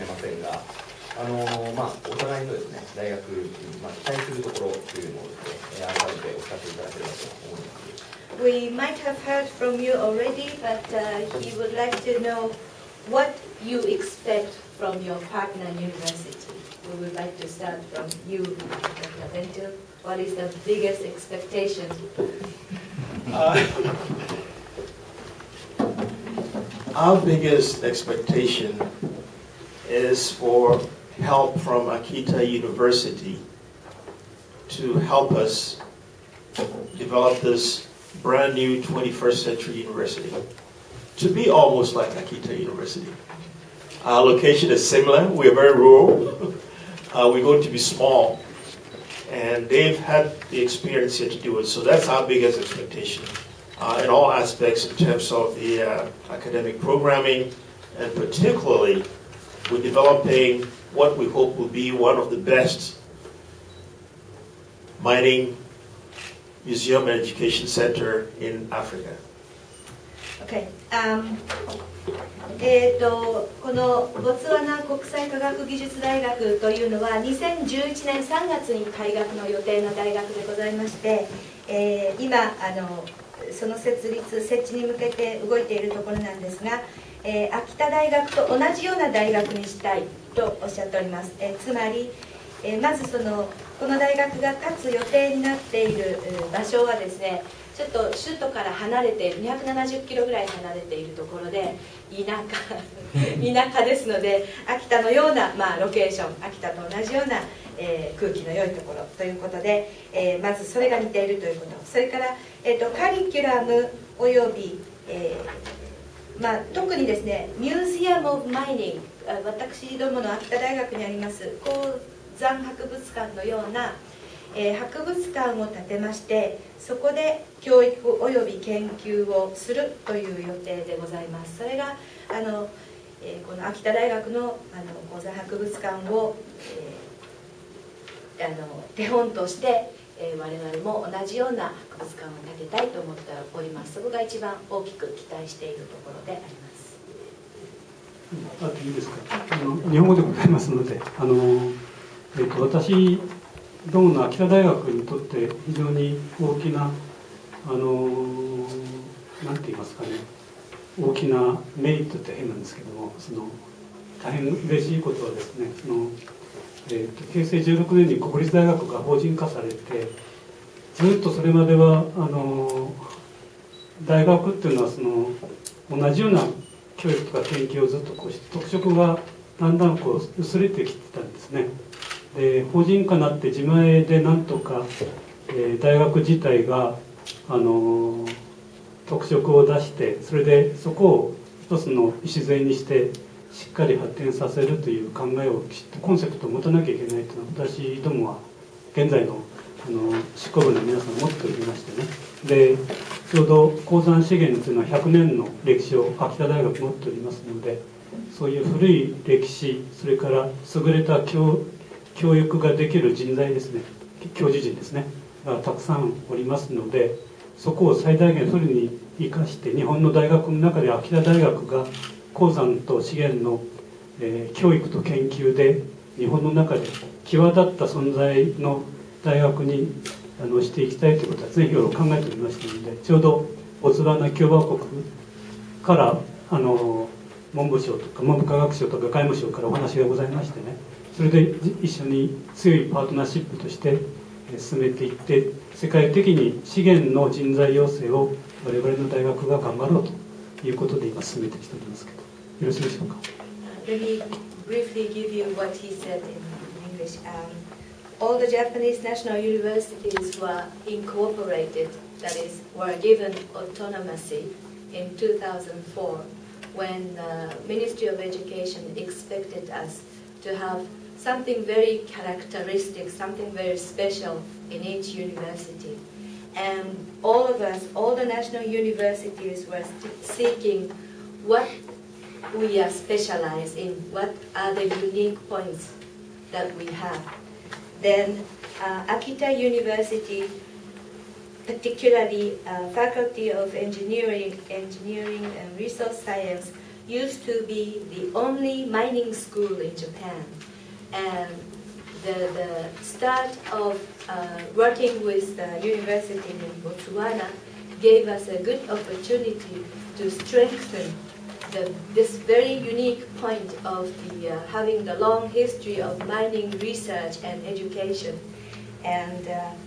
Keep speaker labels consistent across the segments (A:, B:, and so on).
A: れませんが、お互いのですね、大学に、期待するところというのをですね、改めてお聞かせいただければと思います。
B: We might have heard from you already, but he would like to know what you expect from your partner university. We would like to start from you, Dr. Bento. What is the biggest expectation?
C: Our biggest expectation is for help from Akita University to help us develop this brand new 21st century university to be almost like Akita University. Our location is similar. We are very rural. We're going to be small. And they've had the experience here to do it. So that's our biggest expectation in all aspects in terms of the academic programming, and particularly we're developing what we hope will be one of the best mining museum and education center in Africa.
B: Okay. このボツワナ国際科学技術大学というのは2011年3月に開学の予定の大学でございまして、今その設置に向けて動いているところなんですが、秋田大学と同じような大学にしたいとおっしゃっております。つまり、まずこの大学が立つ予定になっている場所はですね、ちょっと首都から離れている270キロぐらい離れているところで田舎ですので、秋田のような、ロケーション、秋田と同じような、空気の良いところということで、まずそれが似ているということ、それから、カリキュラムおよび、特にですね、ミュージアム・オブ・マイニング、私どもの秋田大学にあります鉱山博物館のような博物館を建てまして、そこで教育および研究をするという予定でございます。それがこの秋田大学の鉱山博物館を、手本として、我々も同じような博物館を建てたいと思っております。そこが一番大きく期待しているところであります。
D: あといいですか。日本語でございますので、私どもの秋田大学にとって非常に大きななんて言いますかね、大きなメリットって変なんですけども、大変嬉しいことはですね、平成16年に国立大学が法人化されて、ずっとそれまでは大学っていうのは同じような教育とか研究をずっとして特色がだんだん薄れてきてたんですね。で、法人化になって自前でなんとか、大学自体が特色を出して、それでそこを一つの礎にしてしっかり発展させるという考えをきちっとコンセプトを持たなきゃいけないというのは、私どもは現在の執行部の皆さん持っておりましてね。で、ちょうど鉱山資源というのは100年の歴史を秋田大学持っておりますので、そういう古い歴史、それから優れた教育ができる人材ですね、教授陣ですね、がたくさんおりますので、そこを最大限それに生かして、日本の大学の中で秋田大学が鉱山と資源の、教育と研究で日本の中で際立った存在の大学にしていきたいということは常日頃考えておりましたので、ちょうどボツワナ共和国から文部省とか文部科学省とか外務省からお話がございましてね、それで一緒に強いパートナーシップとして進めていって、世界的に資源の人材養成を我々の大学が頑張ろうということで今進めてきておりますけど、よろしいでしょうか。
B: Let me briefly give you what he said in English. All the Japanese national universities were incorporated, that is, were given autonomy in 2004 when the Ministry of Education expected us to have something very characteristic, something very special in each university. And all of us, all the national universities were seeking what we are specialized in, what are the unique points that we have. Then Akita University, particularly Faculty of Engineering and Resource Science, used to be the only mining school in Japan. And the start of working with the university in Botswana gave us a good opportunity to strengthen this very unique point of having the long history of mining research and education. And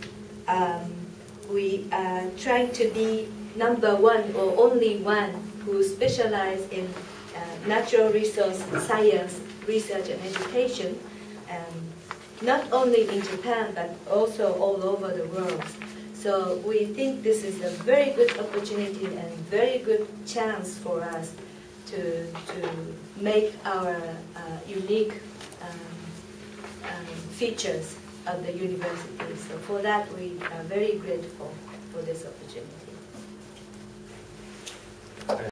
B: we are trying to be number one or only one who specialize in natural resource science, research and education, not only in Japan but also all over the world. So we think this is a very good opportunity and very good chance for us to make our unique features of the university. So for that we are very grateful for this opportunity.